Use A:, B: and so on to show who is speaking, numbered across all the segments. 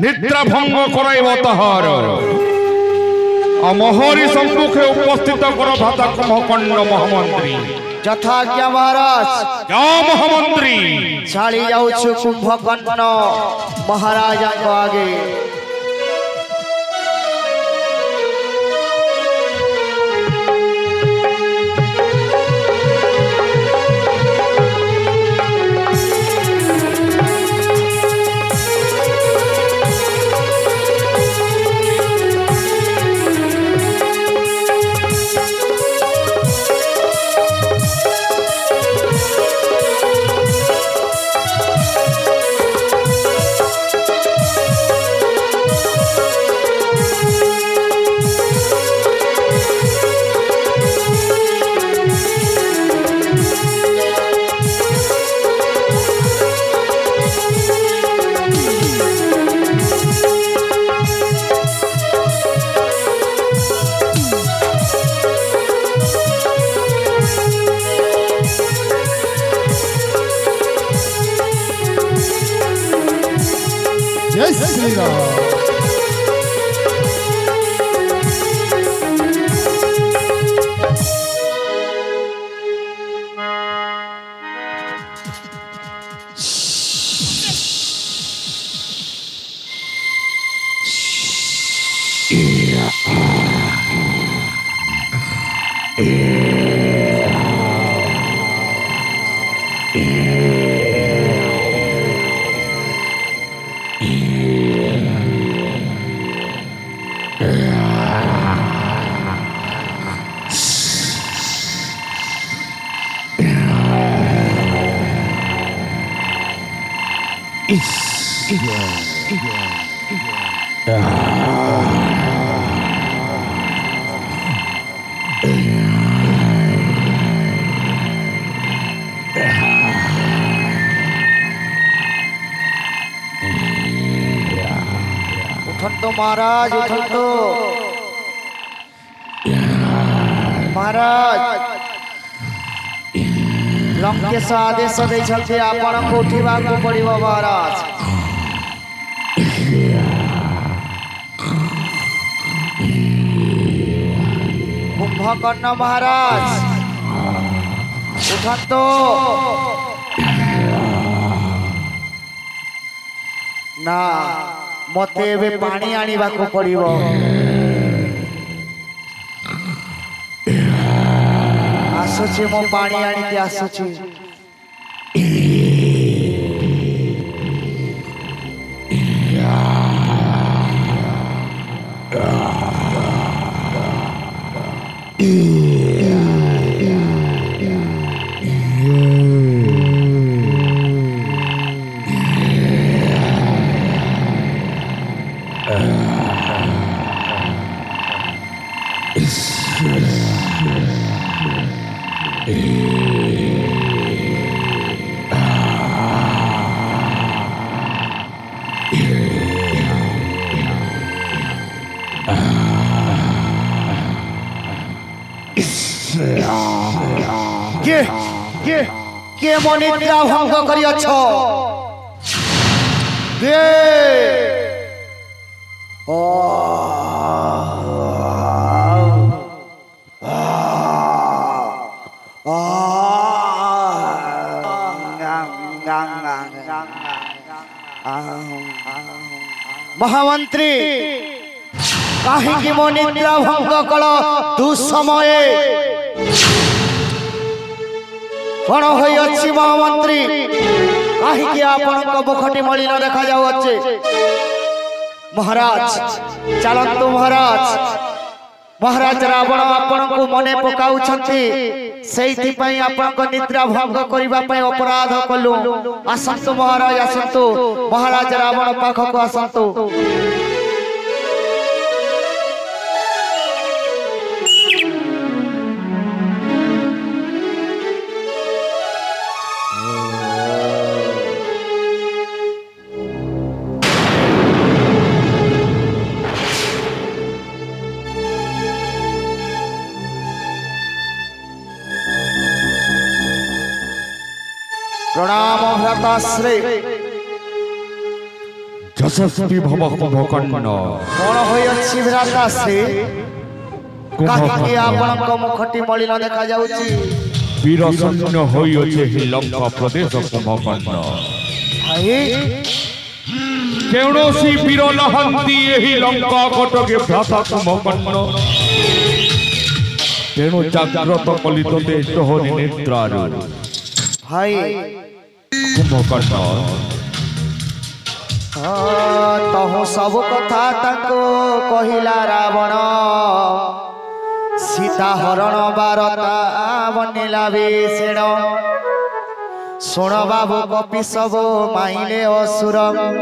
A: निद्रा भंग कराइब तहार मोहरी सम्मुखे उपस्थित कर भाता कुंभकर्ण महामंत्री
B: यथाज्ञा महाराज।
A: क्या महामंत्री
B: छाड़ी जाऊछु कुंभकर्ण महाराज आगे।
C: जय श्री राम।
B: उठंतो महाराज उठंतो महाराज। लंकेश आदेश देते आपण को उठा पड़ो महाराज। कुंभकर्ण महाराज उठंतो ना मते एबे पानी आनिबा को पड़िबो। आसुची मो पानी आनी के आसुची। के मनिद्रा भंग करी अच्छो के ओ महामंत्री कहीं मनिद्रा भंग कल दुस्समये कौन होई महामंत्री कहीं आपण मुखटी मलिन देखा जाऊे। महाराज चलतु महाराज। महाराज रावण आपण को मने पकाउछंती सेइथिपई आपण निद्रा भंग करने अपराध कलु। आसतु महाराज आसतु महाराज रावण पाखक आसतु। प्रणाम भ्राताश्री।
A: যশস্বী ভব কুম্ভকর্ণ
B: কোন হইছি ভ্রাতাশ্রী কাহিকি ଆପଣଙ୍କ ମୁଖଟି ମଳିନ ଦେଖା ଯାଉଛି
A: বীর সৈন্য হইছে হি লঙ্কা প্রদেশ কুম্ভকর্ণ
B: ଭାଇ
A: কৌশি বীর নাহান্তি এই লঙ্কা কটকে ভ্রাতা কুম্ভকর্ণ তেণু জাগ্রত কলি তোতে তোহরি নেত্রার
B: ଭାଇ
A: কুম্ভকর্ণ
B: ତହୁ ସବୁ କଥା ତାଙ୍କୁ କହିଲା ରାବଣ ସୀତା ହରଣ ବାରତା ବନିଲା ବିଷେଣ ଶୁଣ ବାବୁ କପି ସବୁ ମାଇଲେ ଅସୁର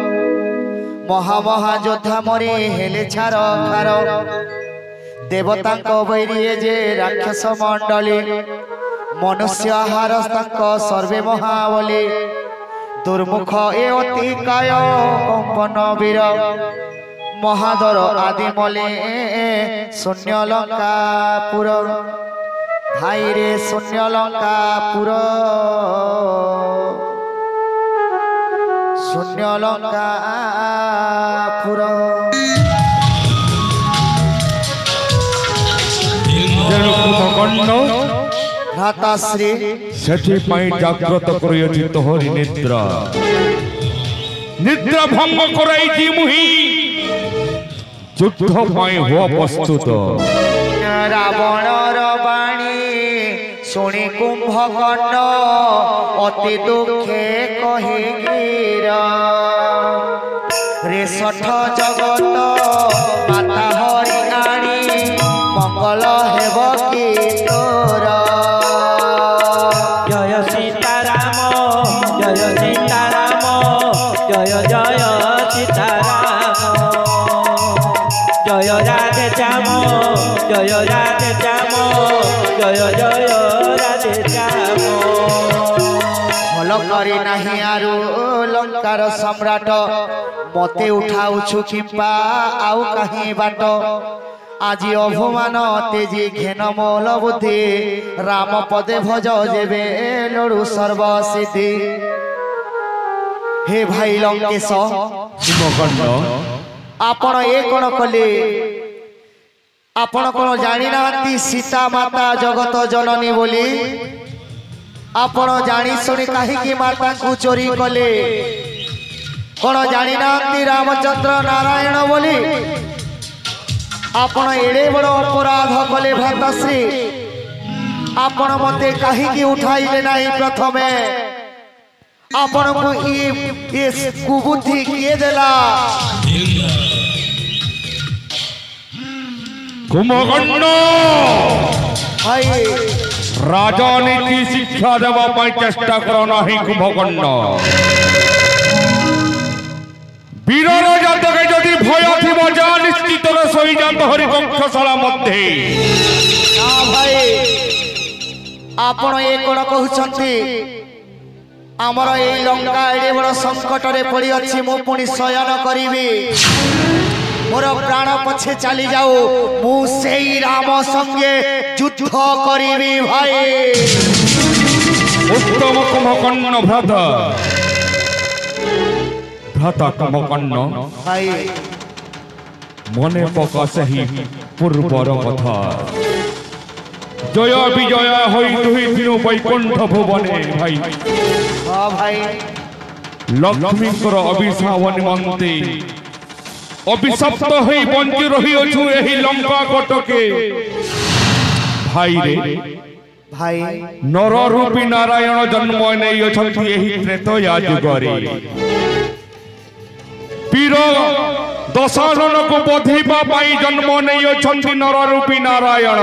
B: ମହା ଯୋଦ୍ଧା ମରି ହେଲେ ଛାର ଖାର ଦେବତାଙ୍କ ବୈରିଏ ଯେ ରାକ୍ଷସ ମଣ୍ଡଳୀ ମନୁଷ୍ୟ ଆହାର ତାଙ୍କ ସର୍ବେ ମହାବଳୀ ଦୁର୍ମୁଖ ଏ ଅତି କାୟ କମ୍ପନ ବୀର ମହାଦର ଆଦି ମଲେ ଶୂନ୍ୟ ଲଙ୍କାପୁର ଭାଇରେ ଶୂନ୍ୟ ଲଙ୍କାପୁର ଶୂନ୍ୟ ଲଙ୍କାପୁର
A: কুম্ভকর্ণ
B: ভ্রাতাশ্রী
A: সেথিপাই জাগ্রত করিয়াছি তোহরি নিদ্রা নিদ্রা ভঙ্গ করাইছি মুহি যুদ্ধ পাই হো প্রস্তুত
B: রাবণর বাণী শুনি কুম্ভকর্ণ অতি দুঃখে কহিগির রে ষঠ জগত মাতা হরি আনি মঙ্গল হেব কি তোর
D: জয় সীতারাম জয় সীতারাম জয় জয় সীতারাম জয় রাধে শ্যাম জয় রাধে শ্যাম জয় জয় রাধে শ্যাম
B: ଭଲ କରି ନାହିଁ ଆରୁ ଲଙ୍କାର ସମ୍ରାଟ ମତେ ଉଠାଉଛୁ କିମ୍ବା ଆଉ କାହିଁ ବାଟ আজি অভমান তেজি ঘেন মৌল বুদ্ধি রাম পদে ভজ যেবে লড়ু সর্বসিদ্ধি হে ভাই লঙ্কেশ
A: কুম্ভকর্ণ
B: আপন এ কোন কলে আপন কোন জানি নাহান্তি সীতা মাতা জগত জননী বলি আপন জানি শুনি কাহিকি মাতাଙ୍କୁ চোরি কলে কোন জানি নাহান্তি রামচন্দ্র নারায়ণ বলি आपण एड़े बड़ अपराध कले भ्राताश्री आपण मते कहीं उठाइले नहीं प्रथमे आपण को ये कुबुद्धि किए देला
A: কুম্ভকর্ণ
B: भाई
A: রাজনীতি শিক্ষা দেওয়া পাই চেষ্টা কর নাহি কুম্ভকর্ণ বীরর জাতকে যদি ভয় থিব যা নিশ্চিত সহিজাত হরিবংশশালা মধ্যে
B: भाई आपण ये कोन कहउछंती हमर ए लंका एडे बड़ संकट रे पड़ी अछि मु पुनी शयन करिवि मोर प्राण पछे चली जाऊ मु सेई राम संगे युद्ध करिवि भाई
A: उत्तम कुम्भकर्ण भ्राता भ्राता कुम्भकर्ण
B: भाई
A: मने पका सही पूर्वर कथा जय विजय होई दुहि दिनु वैकुंठ भुवने भाई
B: हां भाई
A: लक्ष्मी कर अभिशाप निमंते अभिशप्त होई बंची रही अछु एही लंका कटके भाई रे
B: भाई
A: नर रूपी नारायण जन्म नै अछंती एही त्रेतया जुगरे पीर दशानन को बधिबा पाई जन्म नै अछंती नर रूपी नारायण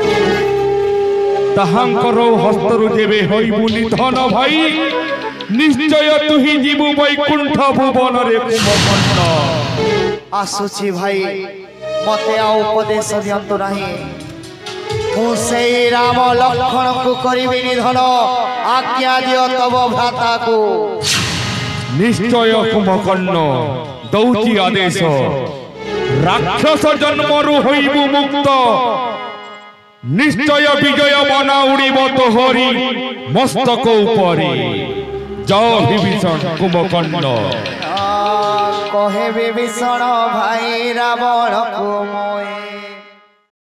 A: ताहांकर हस्तरु जेबे होई बुनी धन भाई निश्चय तुही जीवु वैकुंठ भुवन रे कुम्भकर्ण
B: आसुची भाई मते आ उपदेश दियंतु नाही मु सेई राम लक्ष्मण को करिबि निधन आज्ञा दियो तब भ्राता को
A: निश्चय कुम्भकर्ण दौची आदेश राक्षस जन्मरु होइबु मुक्त निश्चय विजय बना उड़ीब तोहरी मस्तक उपरे जाओ विभीषण कुम्भकर्ण
B: कहे विभीषण भाई रावण को मोए